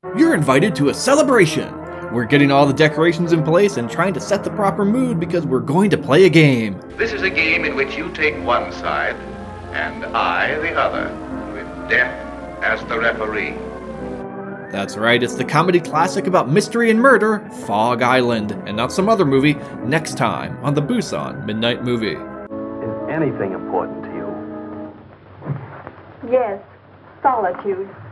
You're invited to a celebration! We're getting all the decorations in place and trying to set the proper mood because we're going to play a game. This is a game in which you take one side and I the other, with death as the referee. That's right, it's the comedy classic about mystery and murder, Fog Island, and not some other movie, next time on the Busan Midnight Movie. Is anything important to you? Yes, solitude.